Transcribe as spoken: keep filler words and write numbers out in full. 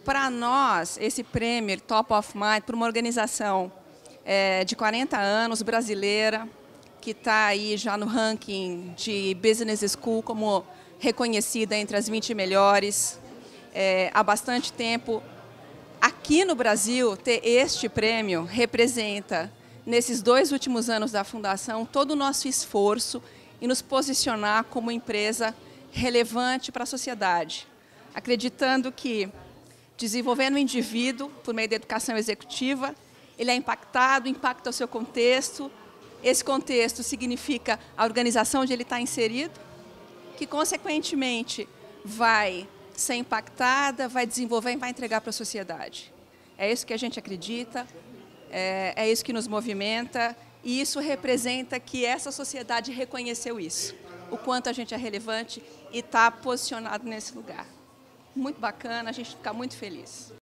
Para nós, esse prêmio Top of Mind, para uma organização é, de quarenta anos, brasileira, que está aí já no ranking de Business School como reconhecida entre as vinte melhores é, há bastante tempo. Aqui no Brasil, ter este prêmio representa, nesses dois últimos anos da Fundação, todo o nosso esforço em nos posicionar como empresa relevante para a sociedade, acreditando que, desenvolvendo o indivíduo por meio da educação executiva, ele é impactado, impacta o seu contexto. Esse contexto significa a organização onde ele está inserido, que, consequentemente, vai ser impactada, vai desenvolver e vai entregar para a sociedade. É isso que a gente acredita, é, é isso que nos movimenta, e isso representa que essa sociedade reconheceu isso, o quanto a gente é relevante e está posicionado nesse lugar. Muito bacana, a gente fica muito feliz.